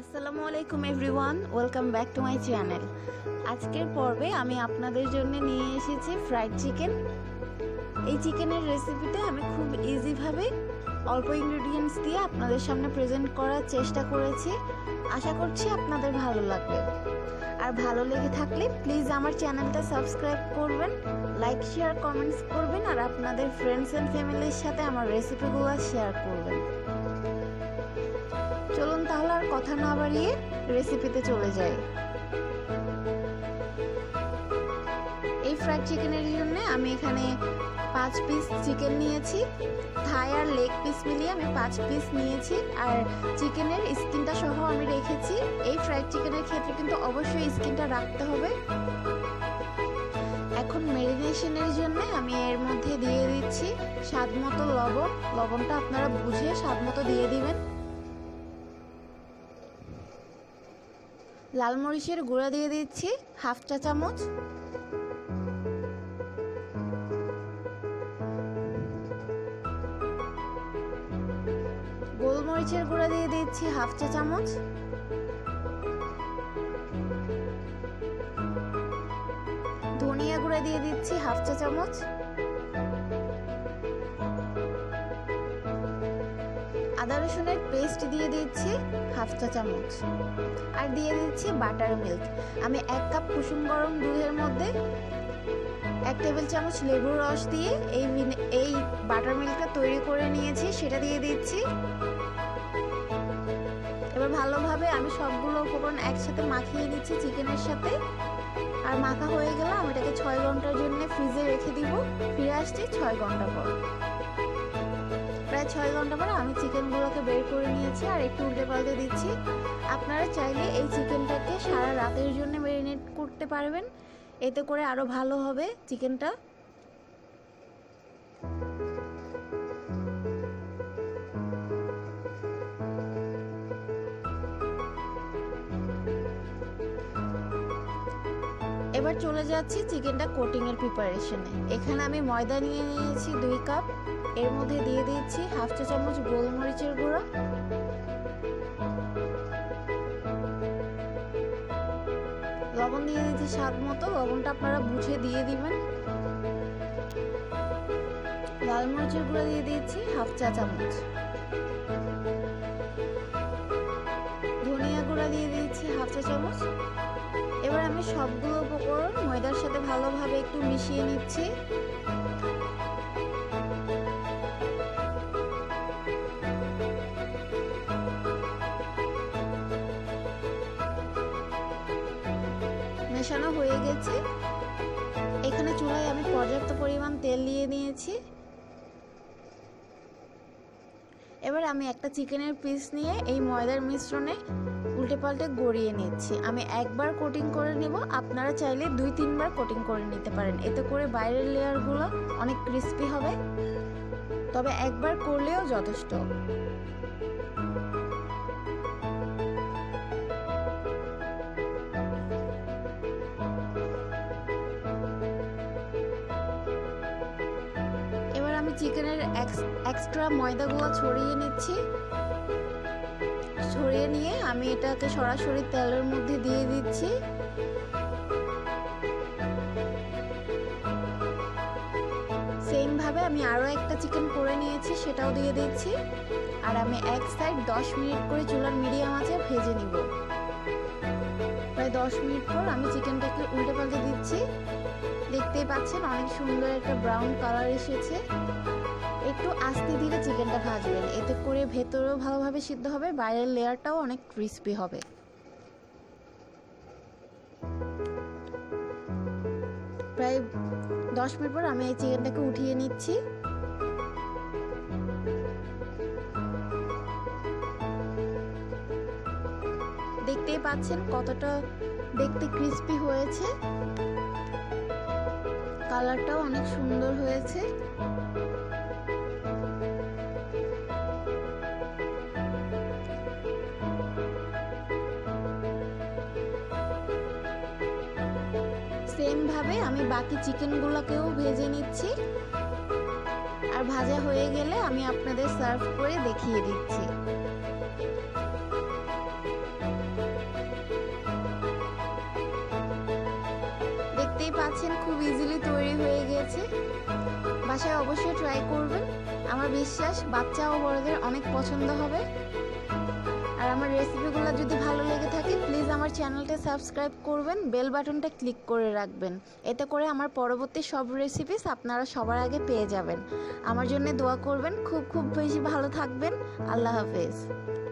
আসসালামু আলাইকুম everyone, welcome back to my channel. আজকের পর্বে আমি আপনাদের জন্য নিয়ে এসেছি ফ্রাইড চিকেন। এই চিকেনের রেসিপিটা আমি খুব ইজিভাবে অল্প ইনগ্রেডিয়েন্টস দিয়ে আপনাদের সামনে প্রেজেন্ট করার চেষ্টা করেছি। আশা করছি আপনাদের ভালো লাগবে। আর ভালো লেগে থাকলে প্লিজ আমার চ্যানেলটা সাবস্ক্রাইব করবেন, লাইক শেয়ার কমেন্টস করবেন, আর আপনাদের ফ্রেন্ডস অ্যান্ড ফ্যামিলির সাথে আমার রেসিপিগুলো শেয়ার করবেন। চলুন তাহলে আর কথা না বাড়িয়ে রেসিপিতে চলে যাই। এই ফ্রাইড চিকেনের জন্য আমি এখানে 5 পিস চিকেন নিয়েছি। থাই আর লেগ পিস মিলিয়ে আমি 5 পিস নিয়েছি, আর চিকেনের স্কিনটা সহ আমি রেখেছি। এই ফ্রাইড চিকেনের ক্ষেত্রে কিন্তু অবশ্যই স্কিনটা রাখতে হবে। এখন ম্যারিনেশনের জন্য আমি এর মধ্যে দিয়ে দিচ্ছি স্বাদ মতো লবণ। লবণটা আপনারা বুঝে স্বাদ মতো দিয়ে দিবেন। লাল মরিচের গুঁড়া দিয়ে দিচ্ছি হাফ চা চামচ, গোলমরিচের গুঁড়া দিয়ে দিচ্ছি হাফ চা চামচ, ধনিয়া গুঁড়া দিয়ে দিচ্ছি হাফ চা চামচ, আদা রসুনের পেস্ট দিয়ে দিচ্ছি হাফ চা চামচ, আর দিয়ে দিচ্ছি বাটার মিল্ক। আমি 1 কাপ কুসুম গরম দুধের মধ্যে 1 টেবিল চামচ লেবুর রস দিয়ে এই বাটার মিল্কটা তৈরি করে নিয়েছি, সেটা দিয়ে দিচ্ছি। এবার ভালোভাবে আমি সবগুলো উপকরণ একসাথে মাখিয়ে নিচ্ছি চিকেনের সাথে। আর মাখা হয়ে গেলে আমি এটাকে 6 ঘন্টার জন্য ফ্রিজে রেখে দিব। ফিরে আসছি 6 ঘন্টা পর। প্রায় 6 ঘন্টা পর আমি চিকেনগুলোকে বের করে নিয়েছি আর একটু উল্টে পাল্টে দিচ্ছি। আপনারা চাইলে এই চিকেনটাকে সারা রাতের জন্য ম্যারিনেট করতে পারবেন, এতে করে আরও ভালো হবে চিকেনটা। এবার চলে যাচ্ছি চিকেনটা কোটিংয়ের প্রিপারেশনে। এখানে আমি ময়দা নিয়ে নিয়েছি 2 কাপ। এর মধ্যে দিয়ে দিচ্ছি হাফ চা চামচ গোলমরিচের গুঁড়া, লবণ দিয়ে দিচ্ছি স্বাদ মতো। লবণটা আপনারা বুঝে দিয়ে দিবেন। লাল মরিচের গুঁড়া দিয়ে দিচ্ছি হাফ চা চামচ, ধনিয়া গুঁড়া দিয়ে দিচ্ছি হাফ চা চামচ। এবার আমি সবগুলো উপকরণ ময়দার সাথে ভালোভাবে একটু মিশিয়ে নিচ্ছি। মেশানো হয়ে গেছে। এখানে চুলায় আমি পর্যাপ্ত পরিমাণ তেল দিয়ে নিয়েছি। এবার আমি একটা চিকেনের পিস নিয়ে এই ময়দার মিশ্রণে উল্টে পাল্টে গড়িয়ে নিচ্ছি। আমি একবার কোটিং করে নিব, আপনারা চাইলে 2-3 বার কোটিং করে নিতে পারেন, এতে করে বাইরের লেয়ারগুলো অনেক ক্রিস্পি হবে। তবে একবার করলেও যথেষ্ট। এবার আমি চিকেনের এক্সট্রা ময়দাগুলো ছড়িয়ে নিচ্ছি। ছড়িয়ে নিয়ে আমি এটাকে সরাসরি তেলের মধ্যে দিয়ে দিচ্ছি। সেম ভাবে আমি আরও একটা চিকেন করে নিয়েছি, সেটাও দিয়ে দিচ্ছি। আর আমি এক সাইড 10 মিনিট করে চুলার মিডিয়াম আঁচে ভেজে নিব। প্রায় 10 মিনিট পর আমি চিকেনটাকে উল্টে পাল্টে দিচ্ছি। দেখতেই পাচ্ছেন অনেক সুন্দর একটা ব্রাউন কালার এসেছে। একটু আস্তে ধীরে চিকেনটা ভাজবেন, এতে করে ভেতরেও ভালোভাবে সিদ্ধ হবে, বাইরের লেয়ারটাও অনেক ক্রিস্পি হবে। প্রায় 10 মিনিট পর আমি এই চিকেনটাকে উঠিয়ে নিচ্ছি। দেখতেই পাচ্ছেন কতটা দেখতে ক্রিস্পি হয়েছে, কালারটাও অনেক সুন্দর হয়েছে। সেম ভাবে আমি বাকি চিকেনগুলোকেও ভেজে নিচ্ছি। আর ভাজা হয়ে গেলে আমি আপনাদের সার্ভ করে দেখিয়ে দিচ্ছি। দেখতেই পাচ্ছেন খুব ইজিলি তৈরি হয়ে গিয়েছে। বাসায় অবশ্যই ট্রাই করবেন, আমার বিশ্বাস বাচ্চা ও বড়দের অনেক পছন্দ হবে। আর আমার রেসিপিগুলো যদি ভালো লেগে থাকে প্লিজ আমার চ্যানেলটা সাবস্ক্রাইব করবেন, বেল বাটনটা ক্লিক করে রাখবেন, এতে করে আমার পরবর্তী সব রেসিপিস আপনারা সবার আগে পেয়ে যাবেন। আমার জন্য দোয়া করবেন, খুব খুব বেশি ভালো থাকবেন। আল্লাহ হাফেজ।